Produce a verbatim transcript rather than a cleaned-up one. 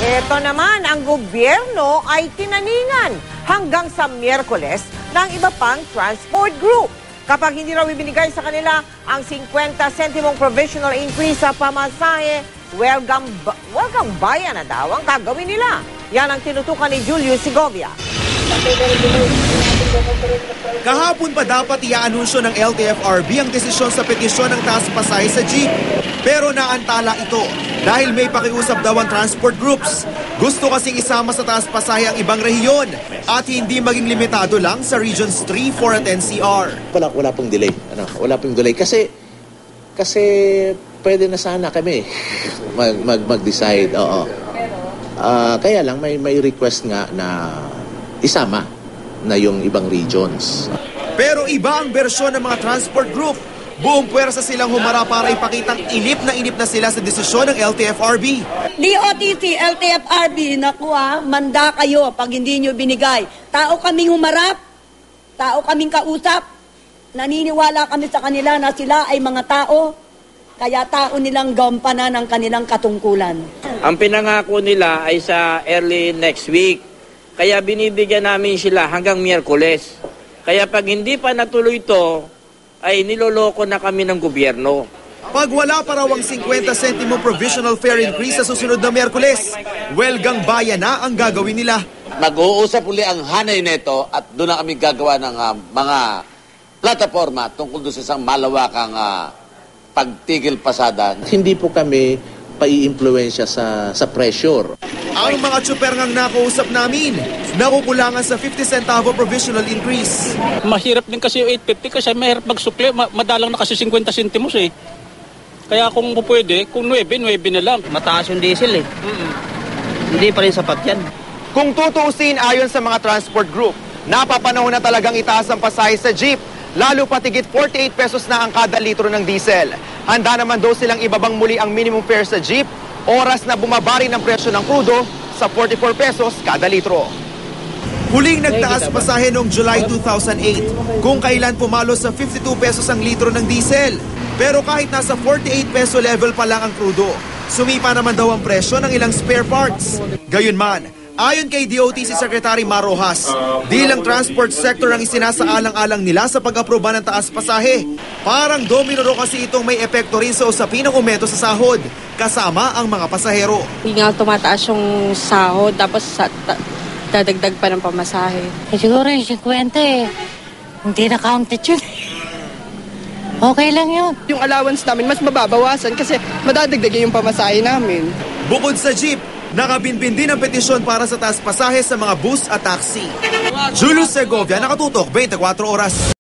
Ito naman, ang gobyerno ay tinaningan hanggang sa Miyerkules ng iba pang transport group. Kapag hindi raw ibinigay sa kanila ang fifty centimong provisional increase sa pamasahe, welcome, welcome bayan na daw ang gagawin nila. Yan ang tinutukan ni Julius Segovia. Kahapon pa dapat iaanunsyo ng L T F R B ang desisyon sa petisyon ng taas pasahe sa jeep. Pero naantala ito dahil may pakiusap daw ang transport groups. Gusto kasing isama sa taas pasahe ang ibang rehiyon at hindi maging limitado lang sa Regions three, four at N C R. Wala, wala pong delay. Ano, wala pong delay kasi kasi pwede na sana kami mag, mag, mag-decide. Oo. Uh, kaya lang may may request nga na isama na yung ibang regions. Pero iba ang bersyon ng mga transport group. Buong puwersa silang humara para ipakitang inip na inip na sila sa desisyon ng L T F R B. D O T C, L T F R B, naku ah, manda kayo pag hindi nyo binigay. Tao kaming humarap, tao kaming kausap, naniniwala kami sa kanila na sila ay mga tao, kaya tao nilang gampanan ng kanilang katungkulan. Ang pinangako nila ay sa early next week. Kaya binibigyan namin sila hanggang Miyerkules. Kaya pag hindi pa natuloy ito, ay niloloko na kami ng gobyerno. Pag wala pa raw ang fifty centimo provisional fare increase sa susunod na Miyerkules, welgang bayan na ang gagawin nila. Mag-uusap uli ang hanay nito at doon na kami gagawa ng uh, mga plataforma tungkol doon sa isang malawakang uh, pagtigil pasada. Hindi po kami pai-impluensya sa sa pressure. Ang mga tsuper ngang nakausap namin, nakukulangan sa fifty centavo provisional increase. Mahirap din kasi yung eight fifty kasi mahirap magsukli, madalang na kasi fifty centimos eh. Kaya kung pwede, kung nine, nine na lang. Mataas yung diesel eh. Mm-hmm. Hindi pa rin sapat yan. Kung tutuusin ayon sa mga transport group, napapanahon na talagang itaas ang pasahe sa jeep. Lalo patigit forty-eight pesos na ang kada litro ng diesel. Handa naman daw silang ibabang muli ang minimum fare sa jeep, oras na bumabari ng presyo ng krudo sa forty-four pesos kada litro. Huling nagtaas pasahe noong July two thousand eight, kung kailan pumalo sa fifty-two pesos ang litro ng diesel. Pero kahit nasa forty-eight peso level pa lang ang krudo, sumipa naman daw ang presyo ng ilang spare parts. Gayunman, ayon kay D O T C Secretary Marojas, di lang transport sector ang isinasaalang-alang nila sa pag-aproba ng taas pasahe. Parang domino ro kasi itong may epekto rin sa usapin ng aumento sa sahod, kasama ang mga pasahero. Hindi nga tumataas yung sahod, tapos sa, ta, dadagdag pa ng pamasahe. Eh, siguro yung fifty eh, hindi na-counted yun. Okay lang yun. Yung allowance namin mas mababawasan kasi madadagdag yung pamasahe namin. Bukod sa jeep, nakabinbin din ang petisyon para sa taas pasahe sa mga bus at taxi. Julius Segovia, nakatutok, twenty-four oras.